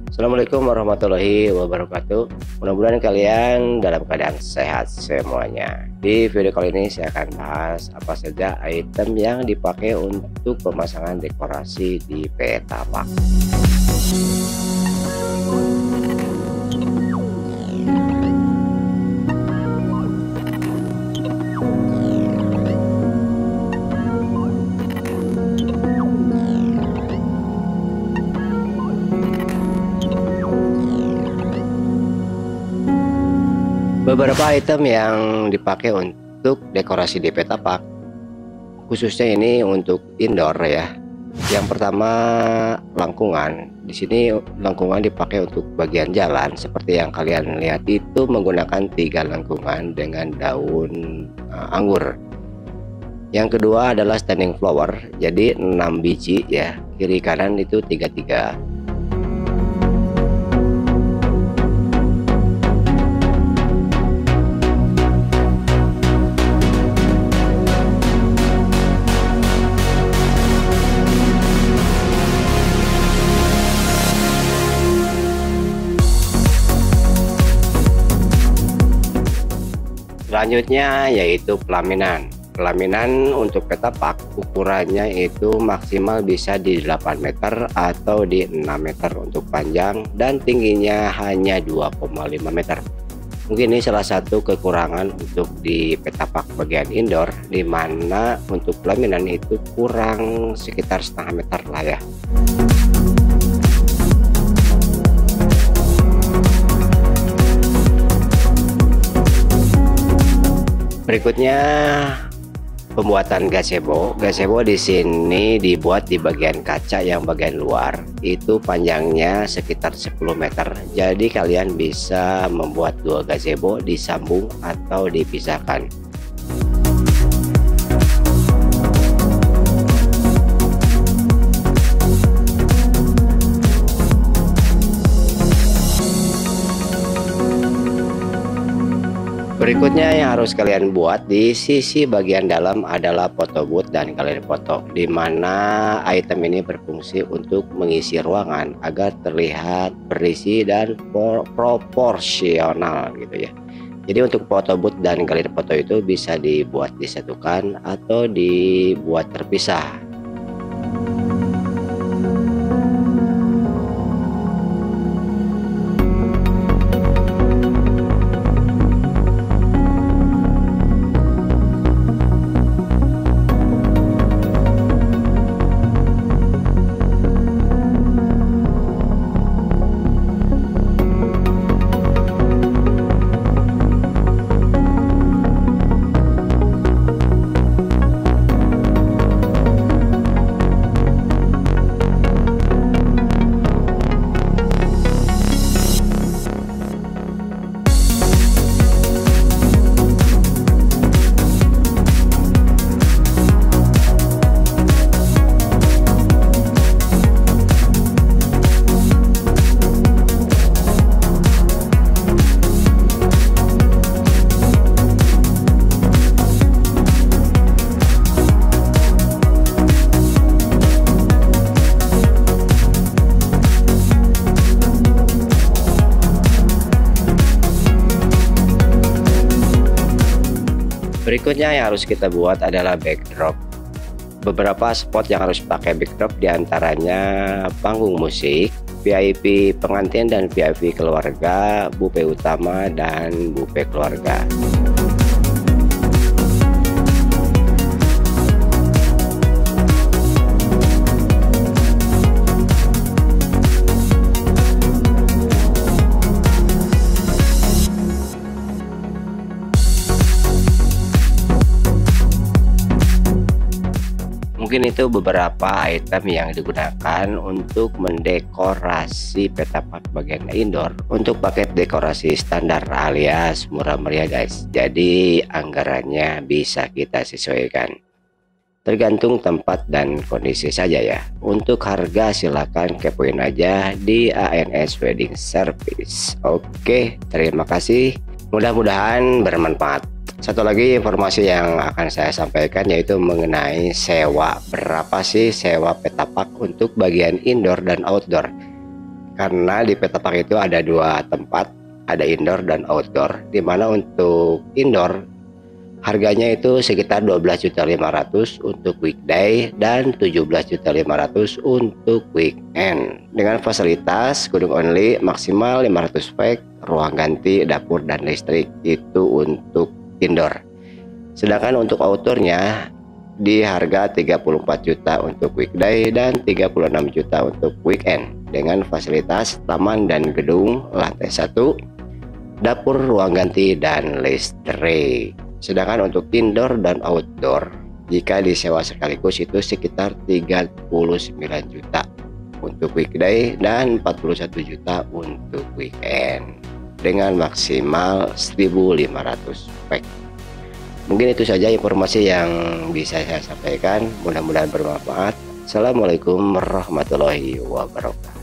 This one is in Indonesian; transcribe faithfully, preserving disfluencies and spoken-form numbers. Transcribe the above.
Assalamualaikum warahmatullahi wabarakatuh. Mudah-mudahan kalian dalam keadaan sehat semuanya. Di video kali ini saya akan bahas apa saja item yang dipakai untuk pemasangan dekorasi di petapak. Beberapa item yang dipakai untuk dekorasi di petapak, khususnya ini untuk indoor ya. Yang pertama, langkungan. Di sini langkungan dipakai untuk bagian jalan, seperti yang kalian lihat itu menggunakan tiga langkungan dengan daun uh, anggur. Yang kedua adalah standing flower, jadi enam biji ya, kiri kanan itu tiga tiga. Selanjutnya yaitu pelaminan. Pelaminan untuk petapak ukurannya itu maksimal bisa di delapan meter atau di enam meter untuk panjang, dan tingginya hanya dua koma lima meter. Mungkin ini salah satu kekurangan untuk di petapak bagian indoor, dimana untuk pelaminan itu kurang sekitar setengah meter lah ya. Berikutnya pembuatan gazebo. Gazebo di sini dibuat di bagian kaca yang bagian luar. Itu panjangnya sekitar sepuluh meter. Jadi kalian bisa membuat dua gazebo disambung atau dipisahkan. Berikutnya yang harus kalian buat di sisi bagian dalam adalah photo booth dan galeri foto, di mana item ini berfungsi untuk mengisi ruangan agar terlihat berisi dan proporsional gitu ya. Jadi untuk photo booth dan galeri foto itu bisa dibuat disatukan atau dibuat terpisah. Berikutnya yang harus kita buat adalah backdrop. Beberapa spot yang harus pakai backdrop diantaranya panggung musik, V I P pengantin dan V I P keluarga, buffet utama dan buffet keluarga. Mungkin itu beberapa item yang digunakan untuk mendekorasi petapak bagian indoor. Untuk paket dekorasi standar alias murah meriah guys, jadi anggarannya bisa kita sesuaikan, tergantung tempat dan kondisi saja ya. Untuk harga silakan kepoin aja di A N S Wedding Service. Oke, terima kasih, mudah-mudahan bermanfaat. Satu lagi informasi yang akan saya sampaikan yaitu mengenai sewa. Berapa sih sewa petapak untuk bagian indoor dan outdoor? karena di Petapark itu ada dua tempat, ada indoor dan outdoor, dimana untuk indoor harganya itu sekitar dua belas juta lima ratus ribu untuk weekday dan tujuh belas juta lima ratus ribu untuk weekend, dengan fasilitas gedung only, maksimal lima ratus pack, ruang ganti, dapur dan listrik. Itu untuk indoor. Sedangkan untuk outdoornya di harga tiga puluh empat juta untuk weekday dan tiga puluh enam juta untuk weekend, dengan fasilitas taman dan gedung lantai satu, dapur, ruang ganti dan listrik. Sedangkan untuk indoor dan outdoor jika disewa sekaligus itu sekitar tiga puluh sembilan juta untuk weekday dan empat puluh satu juta untuk weekend, dengan maksimal seribu lima ratus pack. Mungkin itu saja informasi yang bisa saya sampaikan, mudah-mudahan bermanfaat. Assalamualaikum warahmatullahi wabarakatuh.